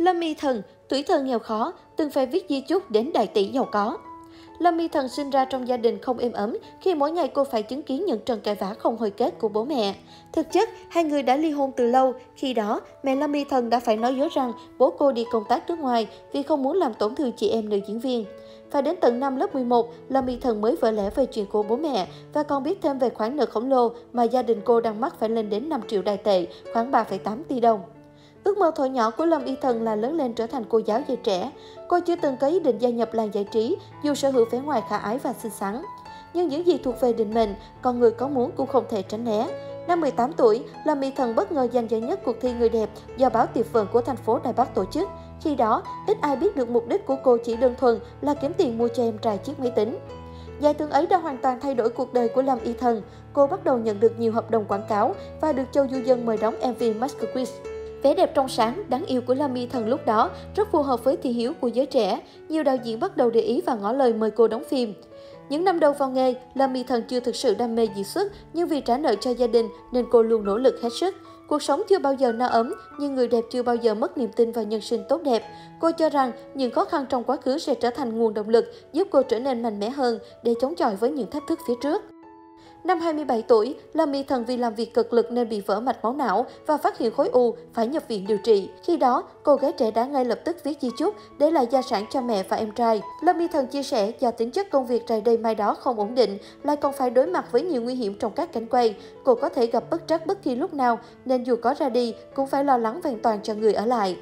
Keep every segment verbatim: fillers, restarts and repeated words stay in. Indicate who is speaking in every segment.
Speaker 1: Lâm Y Thần, tuổi thơ nghèo khó, từng phải viết di chúc đến đại tỷ giàu có. Lâm Y Thần sinh ra trong gia đình không êm ấm khi mỗi ngày cô phải chứng kiến những trận cãi vã không hồi kết của bố mẹ. Thực chất, hai người đã ly hôn từ lâu. Khi đó, mẹ Lâm Y Thần đã phải nói dối rằng bố cô đi công tác nước ngoài vì không muốn làm tổn thương chị em nữ diễn viên. Phải đến tận năm lớp mười một, Lâm Y Thần mới vỡ lẽ về chuyện của bố mẹ và còn biết thêm về khoản nợ khổng lồ mà gia đình cô đang mắc phải lên đến năm triệu đài tệ, khoảng ba phẩy tám tỷ đồng. Ước mơ thuở nhỏ của Lâm Y Thần là lớn lên trở thành cô giáo dạy trẻ. Cô chưa từng có ý định gia nhập làng giải trí, dù sở hữu vẻ ngoài khả ái và xinh xắn. Nhưng những gì thuộc về định mệnh, con người có muốn cũng không thể tránh né. Năm mười tám tuổi, Lâm Y Thần bất ngờ giành giải nhất cuộc thi người đẹp do báo Tiệp Vân của thành phố Đài Bắc tổ chức. Khi đó, ít ai biết được mục đích của cô chỉ đơn thuần là kiếm tiền mua cho em trai chiếc máy tính. Giải thưởng ấy đã hoàn toàn thay đổi cuộc đời của Lâm Y Thần. Cô bắt đầu nhận được nhiều hợp đồng quảng cáo và được Châu Du Dân mời đóng em vê Mask Quiz. Vẻ đẹp trong sáng, đáng yêu của Lâm Y Thần lúc đó rất phù hợp với thị hiếu của giới trẻ. Nhiều đạo diễn bắt đầu để ý và ngỏ lời mời cô đóng phim. Những năm đầu vào nghề, Lâm Y Thần chưa thực sự đam mê diễn xuất, nhưng vì trả nợ cho gia đình nên cô luôn nỗ lực hết sức. Cuộc sống chưa bao giờ no ấm, nhưng người đẹp chưa bao giờ mất niềm tin vào nhân sinh tốt đẹp. Cô cho rằng những khó khăn trong quá khứ sẽ trở thành nguồn động lực giúp cô trở nên mạnh mẽ hơn để chống chọi với những thách thức phía trước. Năm hai mươi bảy tuổi, Lâm Y Thần vì làm việc cực lực nên bị vỡ mạch máu não và phát hiện khối u, phải nhập viện điều trị. Khi đó, cô gái trẻ đã ngay lập tức viết di chúc để lại gia sản cho mẹ và em trai. Lâm Y Thần chia sẻ do tính chất công việc trải đây mai đó không ổn định, lại còn phải đối mặt với nhiều nguy hiểm trong các cảnh quay. Cô có thể gặp bất trắc bất kỳ lúc nào, nên dù có ra đi cũng phải lo lắng vẹn toàn cho người ở lại.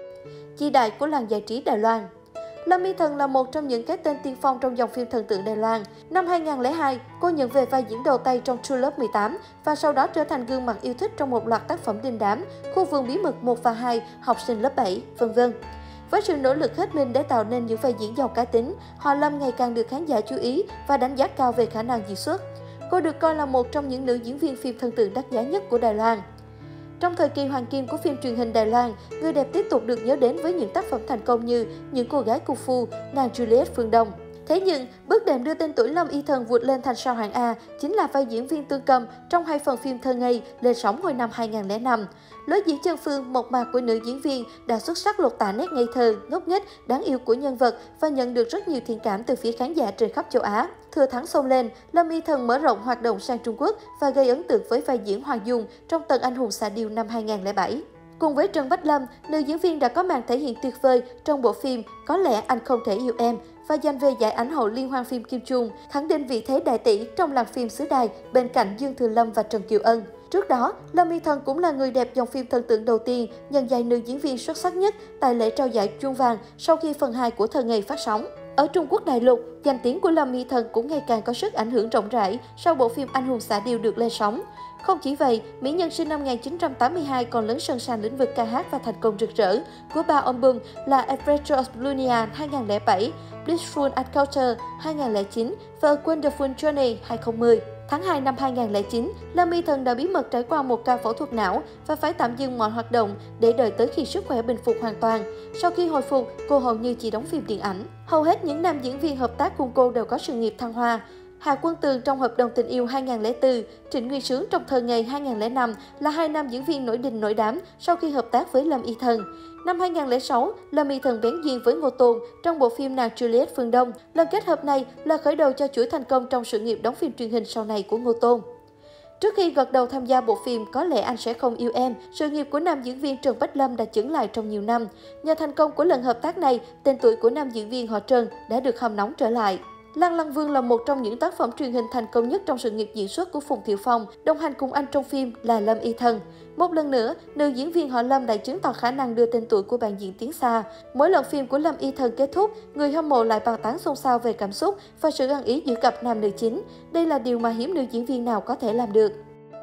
Speaker 1: Chi đại của làng giải trí Đài Loan. Lâm Y Thần là một trong những cái tên tiên phong trong dòng phim thần tượng Đài Loan. Năm hai nghìn không trăm lẻ hai, cô nhận về vai diễn đầu tay trong True Love mười tám và sau đó trở thành gương mặt yêu thích trong một loạt tác phẩm đình đám, Khu vườn bí mật một và hai, Học sinh lớp bảy, vân vân. Với sự nỗ lực hết mình để tạo nên những vai diễn giàu cá tính, họ Lâm ngày càng được khán giả chú ý và đánh giá cao về khả năng diễn xuất. Cô được coi là một trong những nữ diễn viên phim thần tượng đắt giá nhất của Đài Loan. Trong thời kỳ hoàng kim của phim truyền hình Đài Loan, người đẹp tiếp tục được nhớ đến với những tác phẩm thành công như Những cô gái cung phu, Nàng Juliet Phương Đông. Thế nhưng, bước đệm đưa tên tuổi Lâm Y Thần vụt lên thành sao hạng A chính là vai diễn viên Tương Cầm trong hai phần phim Thơ Ngây lên sóng hồi năm hai nghìn không trăm lẻ năm. Lối diễn chân phương, mộc mạc của nữ diễn viên đã xuất sắc lột tả nét ngây thơ, ngốc nghếch, đáng yêu của nhân vật và nhận được rất nhiều thiện cảm từ phía khán giả trên khắp châu Á. Thừa thắng xông lên, Lâm Y Thần mở rộng hoạt động sang Trung Quốc và gây ấn tượng với vai diễn Hoàng Dung trong Tần Anh Hùng Xạ Điêu năm hai nghìn không trăm lẻ bảy. Cùng với Trần Bách Lâm, nữ diễn viên đã có màn thể hiện tuyệt vời trong bộ phim Có lẽ anh không thể yêu em và giành về giải ảnh hậu liên hoan phim Kim Trung, khẳng định vị thế đại tỷ trong làng phim xứ Đài bên cạnh Dương Thừa Lâm và Trần Kiều Ân. Trước đó, Lâm Y Thần cũng là người đẹp dòng phim thần tượng đầu tiên nhận giải nữ diễn viên xuất sắc nhất tại lễ trao giải Chuông Vàng sau khi phần hai của Thơ Ngây phát sóng. Ở Trung Quốc đại lục, danh tiếng của Lâm Y Thần cũng ngày càng có sức ảnh hưởng rộng rãi sau bộ phim Anh hùng xạ điêu được lên sóng. Không chỉ vậy, mỹ nhân sinh năm một nghìn chín trăm tám mươi hai còn lấn sân sang lĩnh vực ca hát và thành công rực rỡ của ba album là Adventure of Lunia hai nghìn không trăm lẻ bảy, Blissful Adventure hai nghìn không trăm lẻ chín và A Wonderful Journey hai nghìn không trăm mười. Tháng hai năm hai nghìn không trăm lẻ chín, Lâm Y Thần đã bí mật trải qua một ca phẫu thuật não và phải tạm dừng mọi hoạt động để đợi tới khi sức khỏe bình phục hoàn toàn. Sau khi hồi phục, cô hầu như chỉ đóng phim điện ảnh. Hầu hết những nam diễn viên hợp tác cùng cô đều có sự nghiệp thăng hoa. Hà Quân Tường trong Hợp đồng tình yêu hai nghìn không trăm lẻ bốn, Trịnh Nguyên Sướng trong Thơ Ngây hai nghìn không trăm lẻ năm là hai nam diễn viên nổi đình nổi đám sau khi hợp tác với Lâm Y Thần. Năm hai nghìn không trăm lẻ sáu, Lâm Y Thần bén duyên với Ngô Tôn trong bộ phim Nàng Juliet Phương Đông. Lần kết hợp này là khởi đầu cho chuỗi thành công trong sự nghiệp đóng phim truyền hình sau này của Ngô Tôn. Trước khi gật đầu tham gia bộ phim Có lẽ anh sẽ không yêu em, sự nghiệp của nam diễn viên Trần Bách Lâm đã chững lại trong nhiều năm. Nhờ thành công của lần hợp tác này, tên tuổi của nam diễn viên họ Trần đã được hâm nóng trở lại. Lăng Lăng Vương là một trong những tác phẩm truyền hình thành công nhất trong sự nghiệp diễn xuất của Phùng Thiệu Phong, đồng hành cùng anh trong phim là Lâm Y Thần. Một lần nữa, nữ diễn viên họ Lâm đã chứng tỏ khả năng đưa tên tuổi của bạn diễn tiến xa. Mỗi lần phim của Lâm Y Thần kết thúc, người hâm mộ lại bàn tán xôn xao về cảm xúc và sự ăn ý giữa cặp nam nữ chính. Đây là điều mà hiếm nữ diễn viên nào có thể làm được.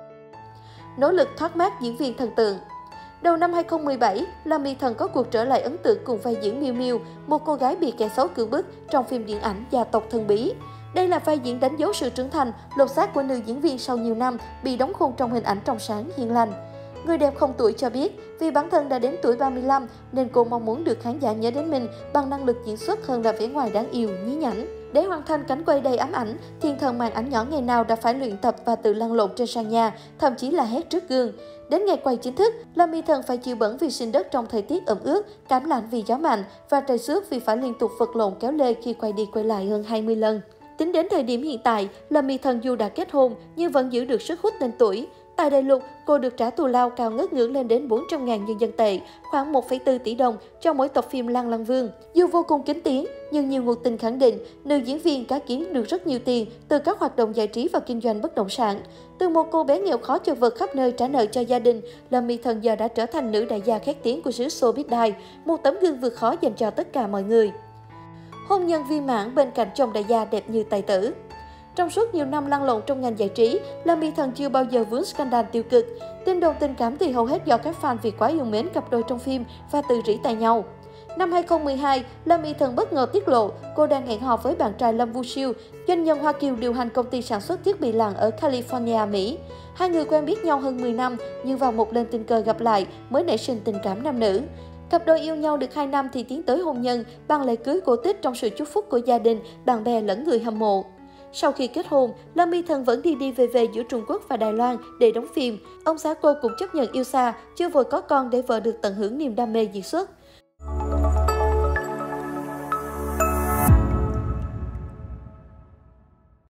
Speaker 1: Nỗ lực thoát mát diễn viên thần tượng. Đầu năm hai nghìn không trăm mười bảy, Lâm Y Thần có cuộc trở lại ấn tượng cùng vai diễn Miu Miu, một cô gái bị kẻ xấu cưỡng bức trong phim điện ảnh Gia tộc Thần Bí. Đây là vai diễn đánh dấu sự trưởng thành, lột xác của nữ diễn viên sau nhiều năm bị đóng khung trong hình ảnh trong sáng, hiền lành. Người đẹp không tuổi cho biết, vì bản thân đã đến tuổi ba mươi lăm nên cô mong muốn được khán giả nhớ đến mình bằng năng lực diễn xuất hơn là vẻ ngoài đáng yêu, nhí nhảnh. Để hoàn thành cảnh quay đầy ám ảnh, thiên thần màn ảnh nhỏ ngày nào đã phải luyện tập và tự lăn lộn trên sàn nhà, thậm chí là hét trước gương. Đến ngày quay chính thức, Lâm My Thần phải chịu bẩn vì sinh đất trong thời tiết ẩm ướt, cảm lạnh vì gió mạnh và trầy xước vì phải liên tục vật lộn kéo lê khi quay đi quay lại hơn hai mươi lần. Tính đến thời điểm hiện tại, Lâm My Thần dù đã kết hôn nhưng vẫn giữ được sức hút tên tuổi. Tại Đại Lục, cô được trả thù lao cao ngất ngưỡng lên đến bốn trăm nghìn nhân dân tệ, khoảng một phẩy bốn tỷ đồng cho mỗi tập phim Lăng Lăng Vương. Dù vô cùng kín tiếng, nhưng nhiều nguồn tin khẳng định nữ diễn viên đã kiếm được rất nhiều tiền từ các hoạt động giải trí và kinh doanh bất động sản. Từ một cô bé nghèo khó chật vật khắp nơi trả nợ cho gia đình, Lâm My Thần giờ đã trở thành nữ đại gia khét tiếng của xứ showbiz đài, một tấm gương vượt khó dành cho tất cả mọi người. Hôn nhân viên mãn bên cạnh chồng đại gia đẹp như tài tử. Trong suốt nhiều năm lăn lộn trong ngành giải trí, Lâm My Thần chưa bao giờ vướng scandal tiêu cực. Tin đồn tình cảm thì hầu hết do các fan vì quá yêu mến cặp đôi trong phim và từ rỉ tai nhau. Năm hai không một hai, Lâm My Thần bất ngờ tiết lộ cô đang hẹn hò với bạn trai Lâm Vu Siêu, doanh nhân Hoa Kiều điều hành công ty sản xuất thiết bị lặn ở California, Mỹ. Hai người quen biết nhau hơn mười năm, nhưng vào một lần tình cờ gặp lại mới nảy sinh tình cảm nam nữ. Cặp đôi yêu nhau được hai năm thì tiến tới hôn nhân bằng lễ cưới cổ tích trong sự chúc phúc của gia đình, bạn bè lẫn người hâm mộ. Sau khi kết hôn, Lâm My Thần vẫn đi đi về về giữa Trung Quốc và Đài Loan để đóng phim. Ông xã cô cũng chấp nhận yêu xa, chưa vội có con để vợ được tận hưởng niềm đam mê diễn xuất.